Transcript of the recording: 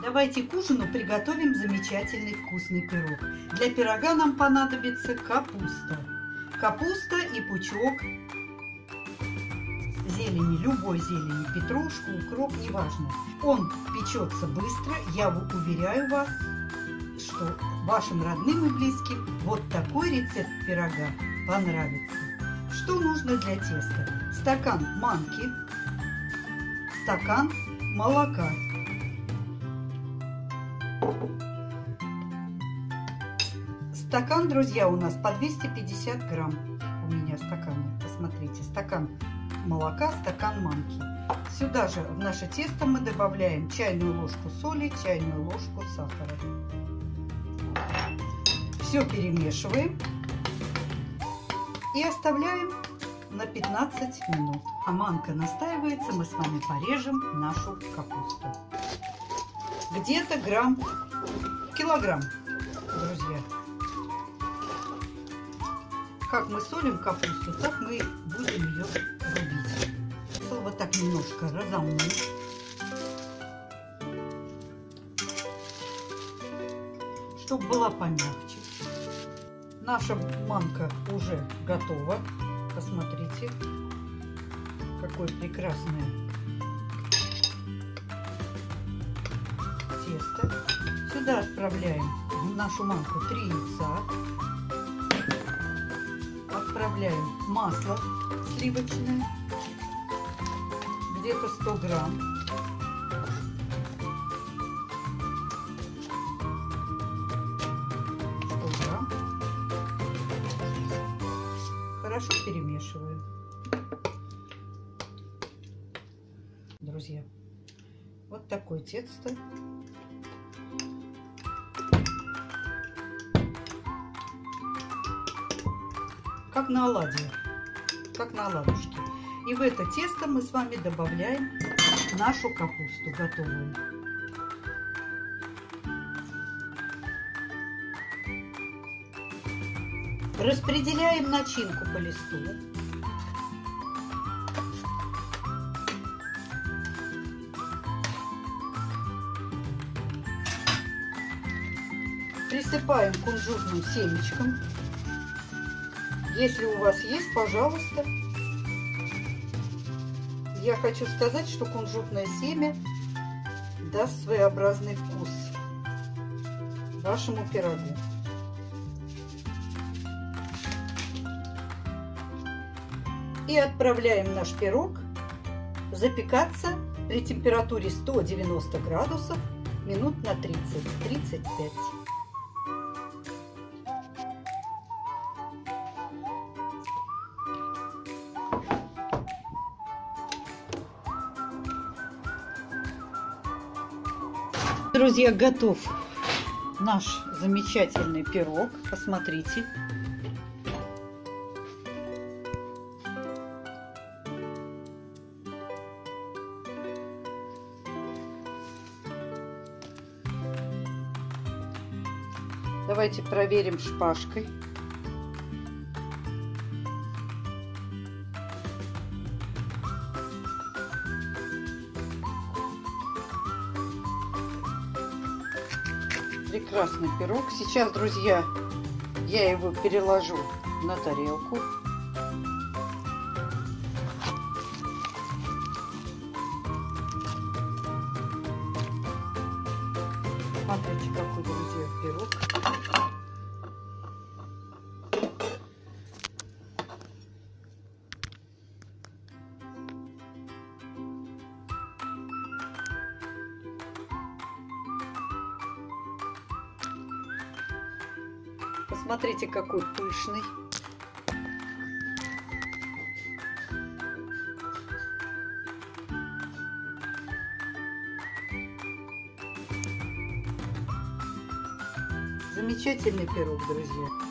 Давайте к ужину приготовим замечательный вкусный пирог. Для пирога нам понадобится капуста. Капуста и пучок зелени, любой зелени, петрушку, укроп, неважно. Он печется быстро, я уверяю вас, что вашим родным и близким вот такой рецепт пирога понравится. Что нужно для теста? Стакан манки, стакан молока. Стакан, друзья, у нас по 250 грамм. У меня стаканы, посмотрите, стакан молока, стакан манки. Сюда же в наше тесто мы добавляем чайную ложку соли, чайную ложку сахара. Все перемешиваем и оставляем на 15 минут. А манка настаивается, мы с вами порежем нашу капусту. Где-то килограмм, друзья. Как мы солим капусту, так мы будем ее рубить. Вот так немножко разомнуть. Чтобы была помягче. Наша манка уже готова. Посмотрите, какое прекрасное тесто. Сюда отправляем в нашу манку 3 яйца. Отправляем масло сливочное, где-то 100 грамм. Хорошо перемешиваю. Друзья, вот такое тесто. Как на оладьи, как на оладушки. И в это тесто мы с вами добавляем нашу капусту готовую. Распределяем начинку по листу. Присыпаем кунжутным семечком. Если у вас есть, пожалуйста. Я хочу сказать, что кунжутное семя даст своеобразный вкус вашему пирогу. И отправляем наш пирог запекаться при температуре 190 градусов минут на 30-35. Друзья, готов наш замечательный пирог. Посмотрите. Давайте проверим шпажкой. Прекрасный пирог. Сейчас, друзья, я его переложу на тарелку. Смотрите, какой, друзья, пирог. Посмотрите, какой пышный. Замечательный пирог, друзья.